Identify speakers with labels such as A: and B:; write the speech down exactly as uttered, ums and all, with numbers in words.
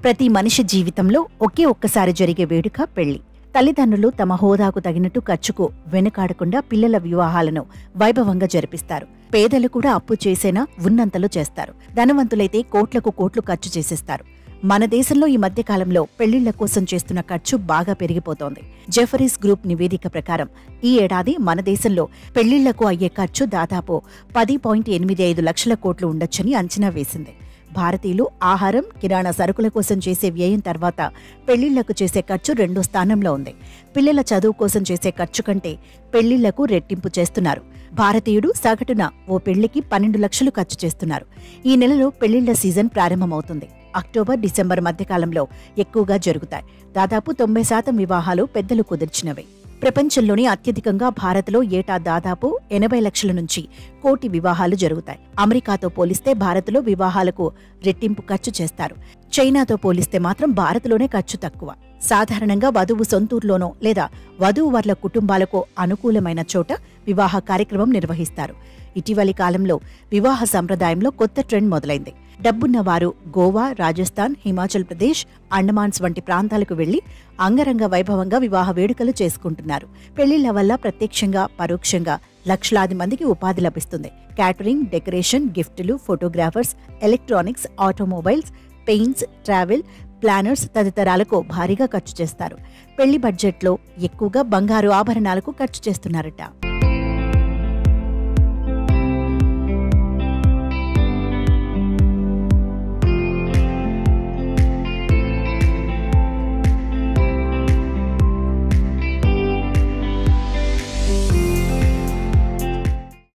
A: ప్రతి మనిషి జీవితంలో ఒకే ఒక్కసారి జరిగే వేడుక పెళ్లి. తల్లిదండ్రులు తమ హోదాకు తగినట్టు ఖర్చుకు వెనుకాడకుండా పిల్లల వివాహాలను వైభవంగా జరిపిస్తారు. పేదలు కూడా అప్పు చేసేనా ఉన్నంతలో చేస్తారు. ధనవంతులైతే కోట్లకు కోట్లు ఖర్చు చేసేస్తారు. మన దేశంలో ఈ మధ్యకాలంలో పెళ్లిళ్ల కోసం చేస్తున్న ఖర్చు బాగా పెరిగిపోతోంది. జెఫరీస్ గ్రూప్ నివేదిక ప్రకారం ఈ ఏడాది మన దేశంలో పెళ్లిళ్లకు అయ్యే ఖర్చు దాదాపు పది పాయింట్ ఎనిమిది ఐదు లక్షల కోట్లు ఉండొచ్చని అంచనా వేసింది. భారతీయులు ఆహారం, కిరాణా సరుకుల కోసం చేసే వ్యయం తర్వాత పెళ్లిళ్లకు చేసే ఖర్చు రెండో స్థానంలో ఉంది. పిల్లల చదువు కోసం చేసే ఖర్చు కంటే పెళ్లిళ్లకు రెట్టింపు చేస్తున్నారు. భారతీయుడు సగటున ఓ పెళ్లికి పన్నెండు లక్షలు ఖర్చు చేస్తున్నారు. ఈ నెలలో పెళ్లిళ్ల సీజన్ ప్రారంభమవుతుంది. అక్టోబర్, డిసెంబర్ మధ్యకాలంలో ఎక్కువగా జరుగుతాయి. దాదాపు తొంభై శాతం వివాహాలు పెద్దలు కుదిర్చినవే. ప్రపంచంలోనే అత్యధికంగా భారత్లో ఏటా దాదాపు ఎనభై లక్షల నుంచి కోటి వివాహాలు జరుగుతాయి. అమెరికాతో పోలిస్తే భారత్లో వివాహాలకు రెట్టింపు ఖర్చు చేస్తారు. చైనాతో పోలిస్తే మాత్రం భారత్లోనే ఖర్చు తక్కువ. సాధారణంగా వధువు సొంతూరులోనో లేదా వధువు వర్ల కుటుంబాలకు అనుకూలమైన చోట వివాహ కార్యక్రమం నిర్వహిస్తారు. ఇటీవలి కాలంలో వివాహ సంప్రదాయంలో కొత్త ట్రెండ్ మొదలైంది. డబ్బున్న వారు గోవా, రాజస్థాన్, హిమాచల్ ప్రదేశ్, అండమాన్స్ వంటి ప్రాంతాలకు వెళ్లి అంగరంగ వైభవంగా వివాహ వేడుకలు చేసుకుంటున్నారు. పెళ్లిళ్ల వల్ల ప్రత్యక్షంగా, పరోక్షంగా లక్షలాది మందికి ఉపాధి లభిస్తుంది. క్యాటరింగ్, డెకరేషన్, గిఫ్టులు, photographers, electronics, automobiles, paints, travel planners తదితరాలకు భారీగా ఖర్చు చేస్తారు. పెళ్లి బడ్జెట్లో ఎక్కువగా బంగారు ఆభరణాలకు ఖర్చు చేస్తున్నారట.